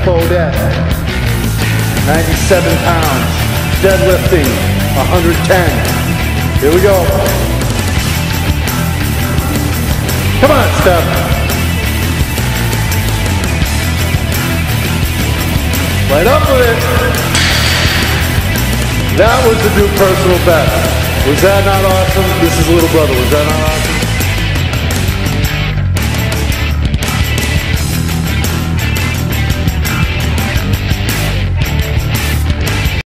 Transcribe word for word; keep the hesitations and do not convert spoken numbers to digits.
Bodette. ninety-seven pounds. Deadlifting, one hundred ten. Here we go. Come on, Steph. Right up with it. That was the new personal best. Was that not awesome? This is little brother. Was that not awesome?